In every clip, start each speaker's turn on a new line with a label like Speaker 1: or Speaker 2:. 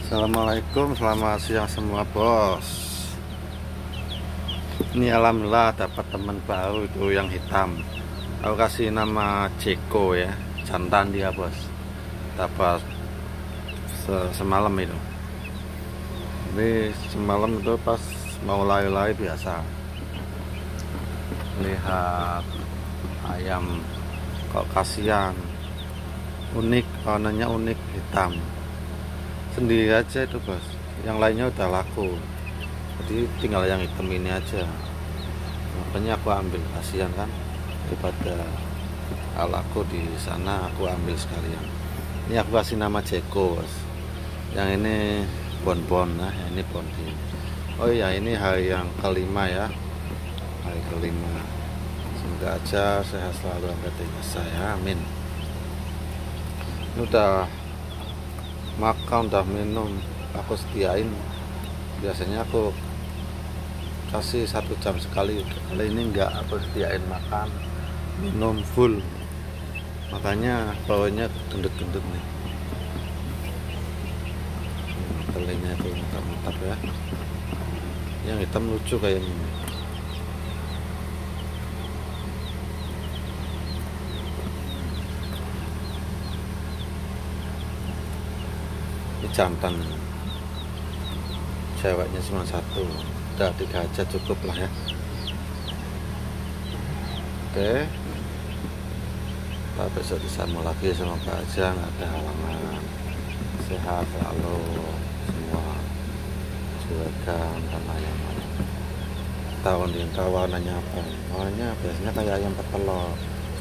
Speaker 1: Assalamualaikum, selamat siang semua bos. Ini alhamdulillah dapat teman baru itu yang hitam. Aku kasih nama Jeko ya, jantan dia bos. Dapat semalam itu. Ini semalam itu pas mau lari-lari biasa. Lihat ayam, kok kasihan. Unik, warnanya unik hitam. Sendiri aja itu bos, yang lainnya udah laku, jadi tinggal yang hitam ini aja. Makanya aku ambil, kasihan kan, daripada laku di sana aku ambil sekalian. Ini aku kasih nama Jeko bos, yang ini Bonbon. Nah ini Bondi. Oh iya, ini hari yang kelima ya, hari kelima. Semoga aja sehat selalu sampai saya, amin. Ini udah makan, udah minum, aku sediain. Biasanya aku kasih 1 jam sekali, kali ini enggak, aku sediain makan minum full, makanya baunya gendut-gendut nih. Telingnya itu mantap-mantap ya, yang hitam lucu kayak ini. Ini jantan, ceweknya cuma 1, udah 3 aja cukup lah ya. Oke, kita besok disambung lagi, semoga aja nggak ada halangan. Sehat selalu semua, juragan dan ayam. Tahun ini warnanya apa? Warnanya biasanya kayak ayam petelur.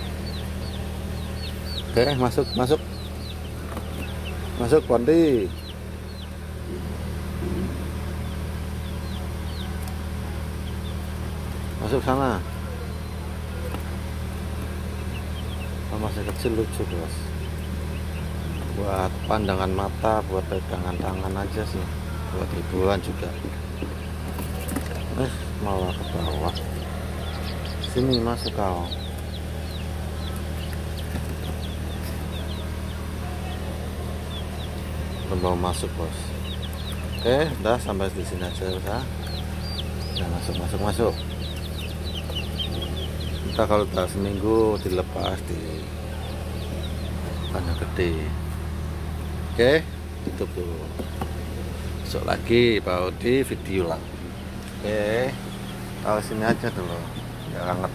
Speaker 1: Oke, masuk Bondi. Masuk sana. Masih kecil lucu bos, buat pandangan mata, buat pegangan tangan aja sih, buat hiburan juga. Malah ke bawah sini masuk kau. Mau masuk bos. Oke, udah sampai di sini aja udah. Udah masuk. Kita kalau udah seminggu dilepas di kandang gede. Oke, tutup dulu. Besok lagi baru di video lah. Oke, taruh sini aja dulu, biar hangat.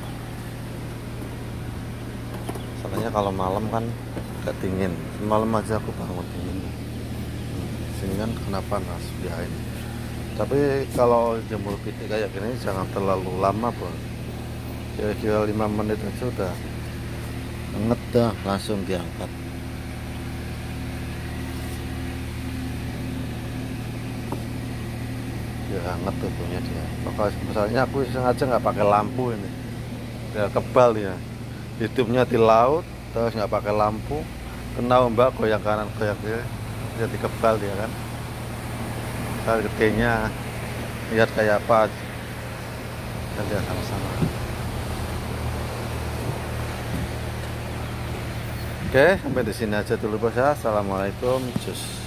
Speaker 1: Soalnya kalau malam kan agak dingin. Semalam aja aku bangun dingin. Sini kan kena panas biarin. Tapi kalau jemur pitik kayak gini jangan terlalu lama bos. Kira-kira 5 menit aja udah hangat dah, langsung diangkat. Biar hangat tubuhnya dia. Misalnya aku sengaja nggak pakai lampu ini, biar kebal ya. Hidupnya di laut, terus nggak pakai lampu, kena ombak goyang kanan goyang kiri, jadi kebal dia kan. Ntar gedenya lihat kayak apa, kita lihat sama-sama. Oke, sampai di sini aja dulu bos ya. Assalamualaikum, cus.